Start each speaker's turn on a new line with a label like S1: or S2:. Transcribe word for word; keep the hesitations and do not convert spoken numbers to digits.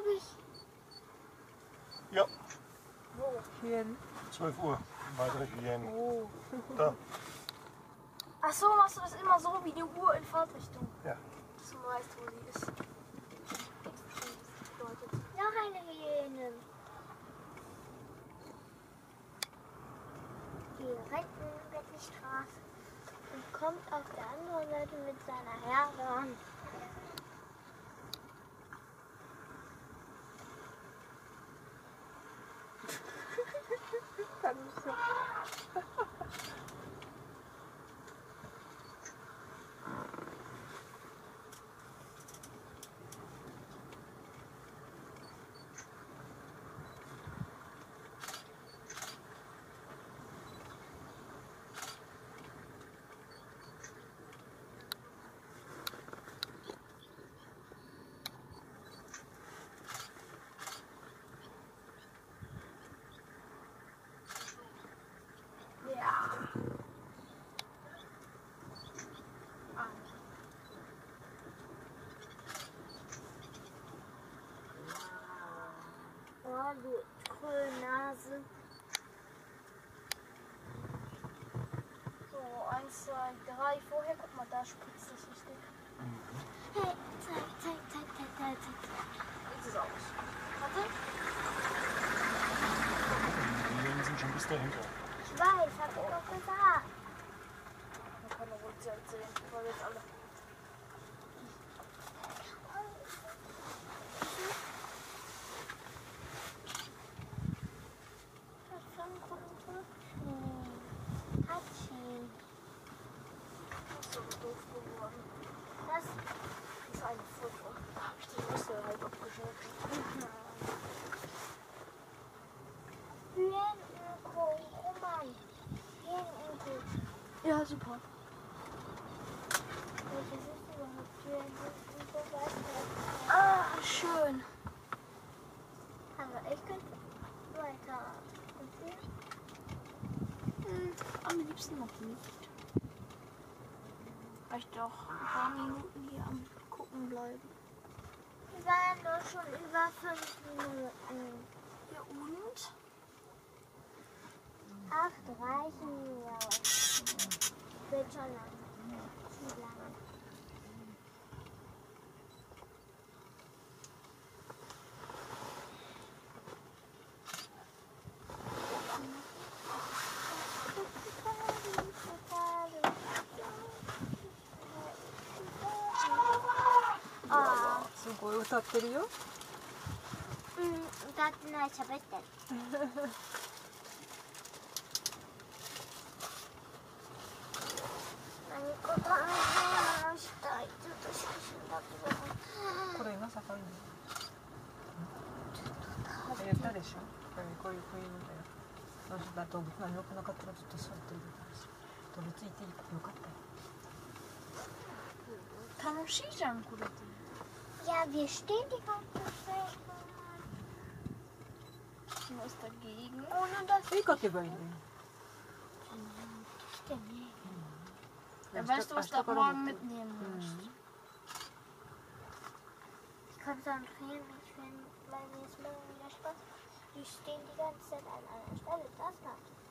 S1: habe ich.
S2: Ja.
S1: Wo?
S3: Hyänen.
S2: zwölf Uhr. Weitere Hyänen.
S3: Oh.
S2: Da.
S1: Ach so, machst du das immer so wie die Uhr in Fahrtrichtung?
S2: Ja.
S1: Du weißt, wo die ist. Noch eine Hyäne. Die rennt über die Straße und kommt auf der anderen Seite mit seiner Herde an. Ja. Oh, du Kohlnase. So, eins, zwei, drei. Vorher, guck mal, da spritzt es richtig. Hey, zeig, zeig, zeig, zeig, zeig, zeig. Jetzt ist es aus. Warte.
S2: Die Hyänen sind schon bis dahinter.
S1: Ich weiß, hab ich doch gesagt. Man kann doch wohl Zeit sehen, weil wir jetzt alle. Hatschi. Das ist so doof geworden. Das ist eine Foto. Da hab ich die Rüssel halt abgeschaut. Hühnerkuh, Roman. Hühnerkuh. Ja, super. Welches ist überhaupt Hühnerkuh? Ah, schön. Also ich könnte weiter. Und Sie? Hm, am liebsten noch nicht. Reicht doch ein paar Minuten hier am Gucken bleiben. Wir waren doch schon über fünf Minuten. Ja und? Acht reichen mir. Wird schon lang. Zu lang.ああ、
S3: すごい歌ってるよ。
S1: うん、歌ってない、喋ってる。何か大変なしたい。ちょっと写真だけど。
S3: これ今盛んね。言ったでしょ。こういうこういうのだよ。そうすると動物が良くなかったらずっと座っているからさ。動物いてよかったよ。
S1: 楽しいじゃん、これ。Ja, wir stehen die ganze Zeit. Was ist dagegen? Ohne das.
S3: Wie kann ich bei Ihnen?
S1: Ich denn nicht. Dann weißt du, was du morgen mitnehmen musst. Ich konzentriere mich, wenn bei mir ist morgen wieder Spaß. Die stehen die ganze Zeit an einer Stelle. Das macht